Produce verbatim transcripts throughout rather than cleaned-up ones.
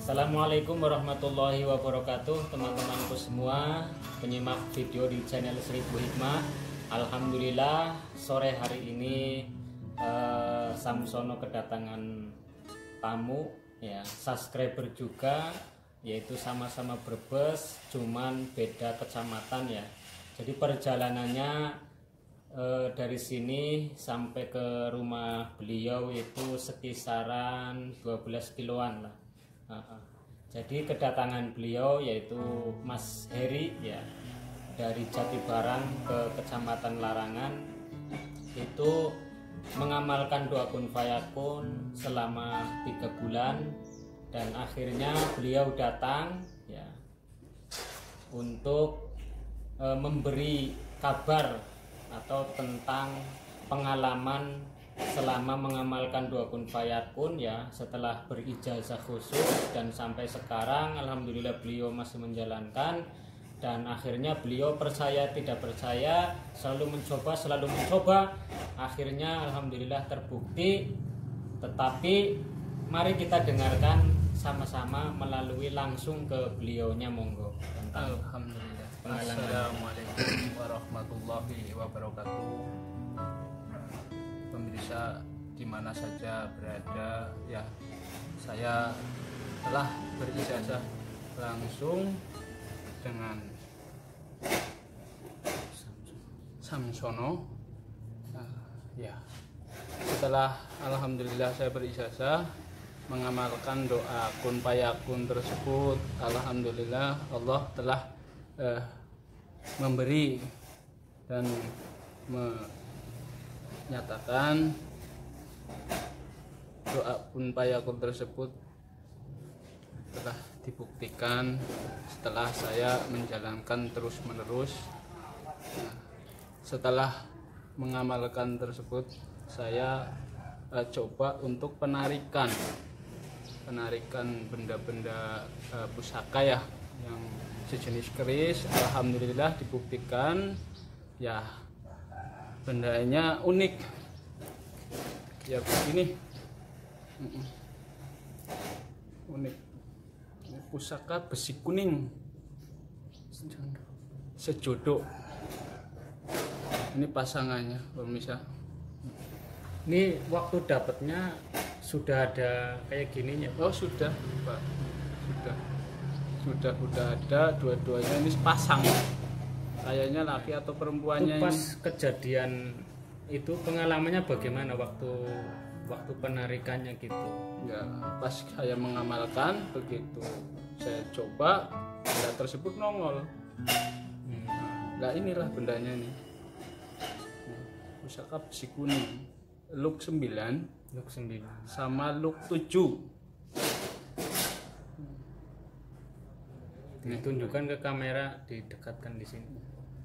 Assalamualaikum warahmatullahi wabarakatuh, teman-temanku semua penyimak video di channel Seribu Hikmah. Alhamdulillah sore hari ini eh, Samsono kedatangan tamu ya, subscriber juga, yaitu sama-sama Brebes, cuman beda kecamatan ya. Jadi perjalanannya eh, dari sini sampai ke rumah beliau itu sekisaran dua belas kiloan lah. Uh, uh. Jadi kedatangan beliau yaitu Mas Heri ya, dari Jatibarang ke Kecamatan Larangan, itu mengamalkan doa kun fayakun selama tiga bulan, dan akhirnya beliau datang ya untuk e, memberi kabar atau tentang pengalaman selama mengamalkan doa kun fayakun ya, setelah berijazah khusus dan sampai sekarang alhamdulillah beliau masih menjalankan, dan akhirnya beliau percaya tidak percaya selalu mencoba selalu mencoba akhirnya alhamdulillah terbukti. Tetapi mari kita dengarkan sama-sama melalui langsung ke beliaunya, monggo. Alhamdulillah. Assalamualaikum warahmatullahi wabarakatuh. Pemirsa di mana saja berada ya, saya telah berijazah langsung dengan Samsono. Nah, ya, setelah alhamdulillah saya berijazah mengamalkan doa kun fayakun tersebut, alhamdulillah Allah telah eh, memberi dan menyatakan doa kun fayakun tersebut telah dibuktikan setelah saya menjalankan terus menerus. Nah, setelah mengamalkan tersebut saya eh, coba untuk penarikan penarikan benda-benda eh, pusaka ya, yang sejenis keris. Alhamdulillah dibuktikan ya, bendanya unik ya, begini unik, pusaka besi kuning sejodoh. Ini pasangannya pemirsa. Ini waktu dapatnya sudah ada kayak gininya? Oh sudah Pak, sudah sudah sudah ada dua-duanya. Ini pasang, kayaknya laki atau perempuannya. Pas ini kejadian itu pengalamannya bagaimana waktu waktu penarikannya gitu? ya, pas saya mengamalkan begitu saya coba, benda tersebut nongol. hmm. Nah inilah bendanya nih, pusaka besi kuning look sembilan Look sembilan sama look tujuh. Ditunjukkan ke kamera, didekatkan di sini.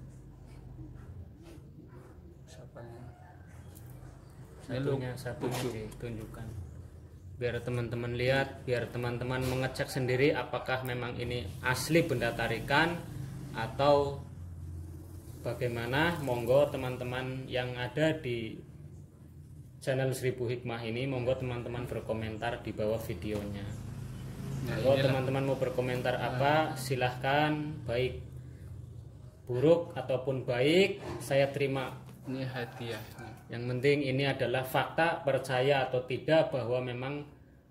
Satunya satunya ditunjukkan biar teman-teman lihat, biar teman-teman mengecek sendiri apakah memang ini asli benda tarikan atau bagaimana. Monggo teman-teman yang ada di channel Seribu Hikmah ini, monggo teman-teman berkomentar di bawah videonya. Nah, kalau teman-teman mau berkomentar apa, silahkan, baik buruk ataupun baik saya terima. Ini hadiah. Yang penting ini adalah fakta, percaya atau tidak bahwa memang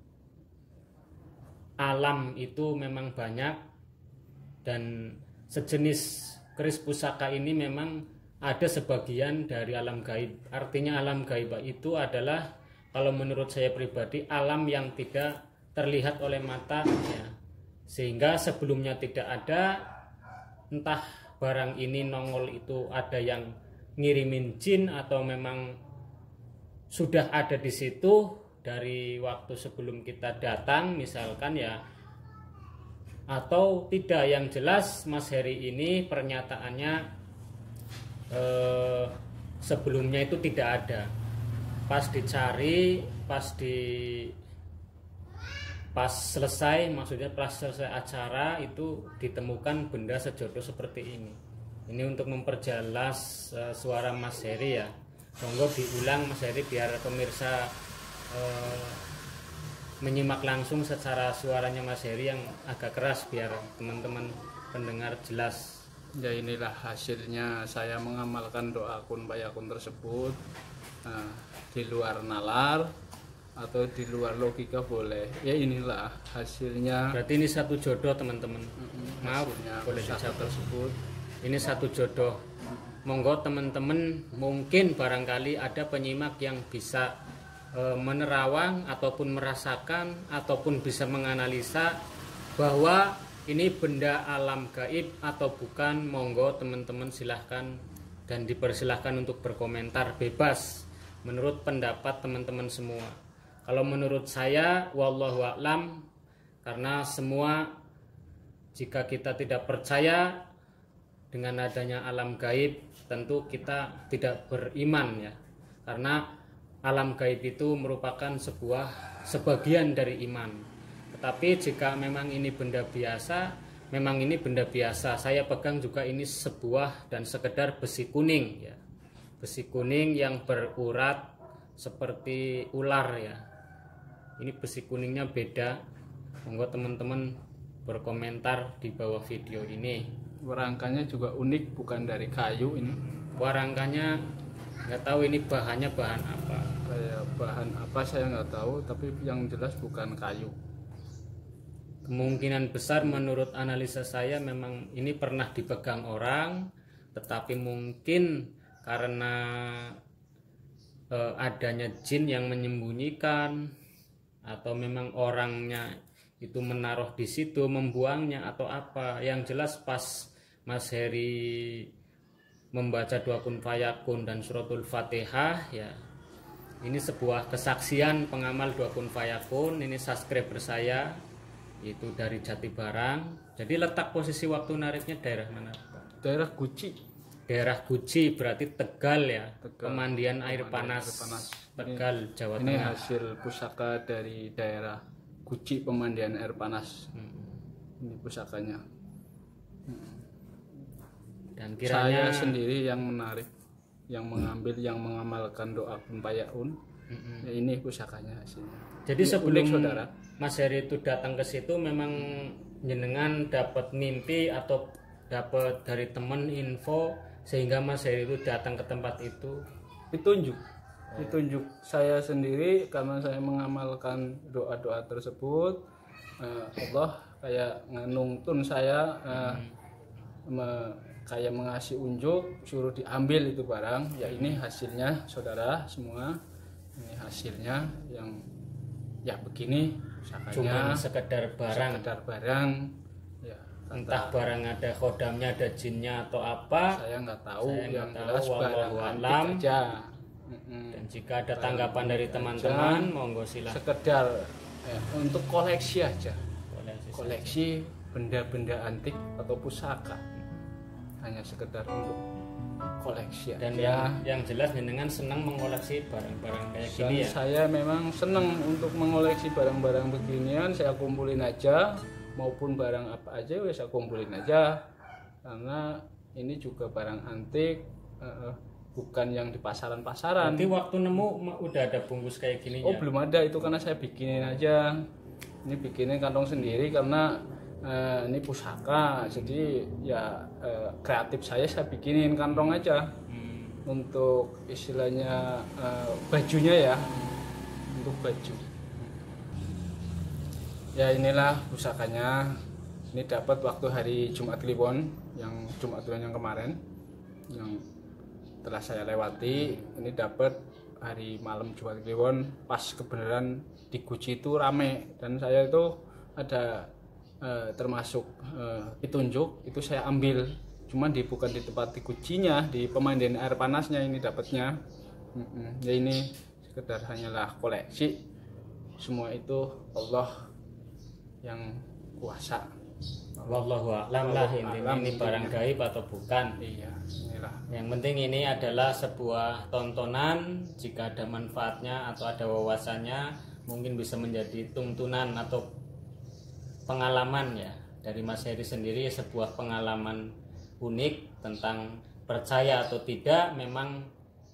alam itu memang banyak, dan sejenis keris pusaka ini memang ada sebagian dari alam gaib. Artinya alam gaib itu adalah, kalau menurut saya pribadi, alam yang tidak terlihat oleh mata ya. Sehingga sebelumnya tidak ada, entah barang ini nongol itu ada yang ngirimin jin atau memang sudah ada di situ dari waktu sebelum kita datang misalkan ya, atau tidak. Yang jelas Mas Heri ini pernyataannya eh, sebelumnya itu tidak ada. Pas dicari, pas di pas selesai, maksudnya pas selesai acara itu ditemukan benda sejodoh seperti ini. Ini untuk memperjelas uh, suara Mas Heri ya. Monggo diulang Mas Heri biar pemirsa uh, menyimak langsung secara suaranya Mas Heri yang agak keras biar teman-teman pendengar jelas. Ya inilah hasilnya saya mengamalkan doa kun fayakun tersebut. Nah, di luar nalar atau di luar logika boleh. Ya inilah hasilnya. Berarti ini satu jodoh teman-teman. Maaf boleh dijawab tersebut. Ini satu jodoh. Monggo teman-teman, mungkin barangkali ada penyimak yang bisa e, menerawang ataupun merasakan ataupun bisa menganalisa bahwa ini benda alam gaib atau bukan. Monggo teman-teman silahkan dan dipersilahkan untuk berkomentar bebas menurut pendapat teman-teman semua. Kalau menurut saya wallahu a'lam, karena semua jika kita tidak percaya dengan adanya alam gaib, tentu kita tidak beriman ya, karena alam gaib itu merupakan sebuah sebagian dari iman. Tetapi jika memang ini benda biasa, memang ini benda biasa. Saya pegang juga ini sebuah dan sekedar besi kuning ya, besi kuning yang berurat seperti ular ya. Ini besi kuningnya beda. Monggo teman-teman berkomentar di bawah video ini. Rangkanya juga unik, bukan dari kayu ini. Rangkanya nggak tahu ini bahannya bahan apa. Kayak bahan apa saya nggak tahu, tapi yang jelas bukan kayu. Kemungkinan besar menurut analisa saya memang ini pernah dipegang orang, tetapi mungkin karena eh, adanya jin yang menyembunyikan atau memang orangnya itu menaruh di situ, membuangnya atau apa. Yang jelas pas Mas Heri membaca doa kun fayakun dan suratul Fatihah ya, ini sebuah kesaksian pengamal doa kun fayakun. Ini subscriber saya itu dari Jatibarang. Jadi letak posisi waktu nariknya daerah mana Pak? Daerah Guci. Daerah Guci berarti Tegal ya. Tegal. Pemandian air panas, air panas. Tegal, ini, Jawa ini Tengah. hasil pusaka dari daerah Guci pemandian air panas. Hmm. Ini pusakanya. Dan kiranya saya sendiri yang menarik, yang mengambil, yang mengamalkan doa kun fayakun. Mm-mm. Ya, ini pusakanya hasilnya. Jadi Ini sebelum unik, saudara, Mas Heri itu datang ke situ memang jenengan dapat mimpi atau dapat dari teman info sehingga Mas Heri itu datang ke tempat itu. ditunjuk, ditunjuk saya sendiri karena saya mengamalkan doa-doa tersebut. eh, Allah kayak nganungtun saya, eh, me- kayak mengasih unjuk, suruh diambil itu barang. Ya ini hasilnya saudara semua, ini hasilnya yang ya begini pusakanya. Cuma sekedar barang, sekedar barang ya, kata, entah barang ada kodamnya, ada jinnya atau apa. saya nggak tahu, Saya nggak yang tahu, jelas barang wallahu antik alam. aja. Mm-mm. Dan jika ada tanggapan dari teman-teman, monggo silahkan. Sekedar ya, untuk koleksi aja, Koleksi. koleksi benda-benda antik atau pusaka, hanya sekedar untuk koleksi Dan aja. yang yang jelas jenengan senang mengoleksi barang-barang kayak Dan gini ya. saya memang senang untuk mengoleksi barang-barang beginian. Saya kumpulin aja, maupun barang apa aja ya saya kumpulin aja, karena ini juga barang antik, eh, bukan yang di pasaran-pasaran. Nanti waktu nemu ma- udah ada bungkus kayak gini Oh ya. belum ada, itu karena saya bikinin aja. Ini bikinin kantong sendiri karena eh, ini pusaka, jadi ya eh, kreatif saya saya bikinin kantong aja. Hmm. Untuk istilahnya eh, bajunya ya, untuk baju. Ya inilah pusakanya. Ini dapat waktu hari Jumat Kliwon, yang Jumat Kliwon yang kemarin, yang telah saya lewati. Ini dapat hari malam Jumat Kliwon, pas kebenaran di Guci itu rame, dan saya itu ada eh, termasuk eh, petunjuk itu saya ambil, cuman di bukan di tempat di Gucinya, di pemandian air panasnya ini dapatnya. Mm-mm. Ya ini sekedar hanyalah koleksi, semua itu Allah yang kuasa. Wallahu a'lam lah, intinya Alam, ini barang intinya. gaib atau bukan. Iya, inilah. Yang penting ini adalah sebuah tontonan. Jika ada manfaatnya atau ada wawasannya, mungkin bisa menjadi tuntunan atau pengalaman ya. Dari Mas Heri sendiri sebuah pengalaman unik tentang percaya atau tidak. Memang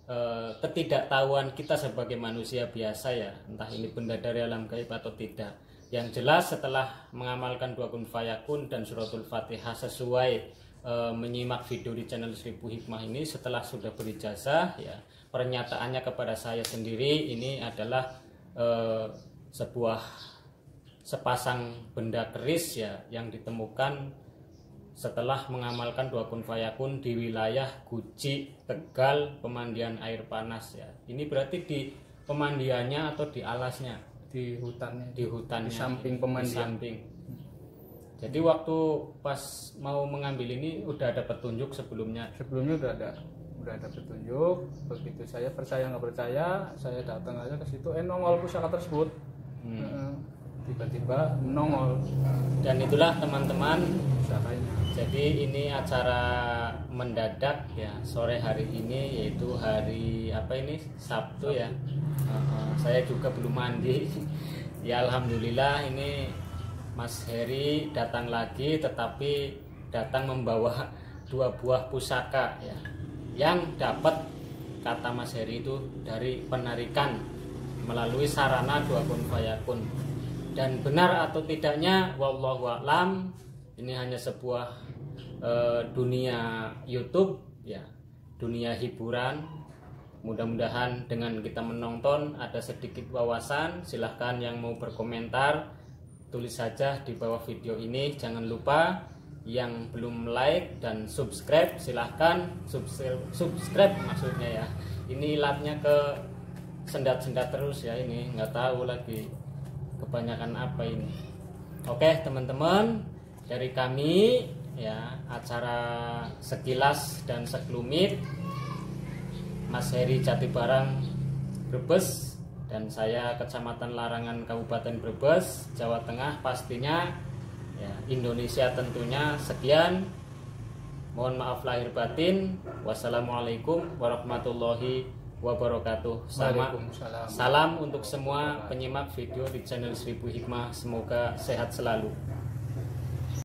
eh, ketidaktahuan kita sebagai manusia biasa ya, entah ini benda dari alam gaib atau tidak. Yang jelas setelah mengamalkan dua kun fayakun dan suratul Fatihah sesuai e, menyimak video di channel Seribu Hikmah ini, setelah sudah berijazah ya, pernyataannya kepada saya sendiri ini adalah e, sebuah sepasang benda keris ya yang ditemukan setelah mengamalkan dua kun fayakun di wilayah Guci, Tegal, pemandian air panas ya. Ini berarti di pemandiannya atau di alasnya? Di hutannya, di hutannya, di samping pemandian. Di samping. Jadi waktu pas mau mengambil ini udah ada petunjuk sebelumnya. Sebelumnya udah ada, udah ada petunjuk. Begitu saya percaya nggak percaya, saya datang aja ke situ, eh nongol pusaka tersebut. Hmm. Tiba-tiba nongol. Dan itulah teman-teman pusakanya. Jadi ini acara mendadak ya sore hari ini, yaitu hari apa ini Sabtu ya. Uh, uh, saya juga belum mandi. Ya alhamdulillah ini Mas Heri datang lagi, tetapi datang membawa dua buah pusaka ya, yang dapat kata Mas Heri itu dari penarikan melalui sarana dua kun fayakun. Dan benar atau tidaknya wallahu a'lam, ini hanya sebuah uh, dunia YouTube ya, dunia hiburan. Mudah-mudahan dengan kita menonton ada sedikit wawasan. Silahkan yang mau berkomentar tulis saja di bawah video ini. Jangan lupa yang belum like dan subscribe silahkan subscribe, subscribe maksudnya ya. Ini lapnya ke sendat-sendat terus ya, ini nggak tahu lagi kebanyakan apa ini. Oke teman-teman, dari kami ya acara sekilas dan sekelumit Mas Heri Jatibarang Brebes dan saya Kecamatan Larangan Kabupaten Brebes, Jawa Tengah pastinya ya, Indonesia tentunya. Sekian, mohon maaf lahir batin. Wassalamualaikum warahmatullahi wabarakatuh. Sama, salam untuk semua penyimak video di channel Seribu Hikmah, semoga sehat selalu.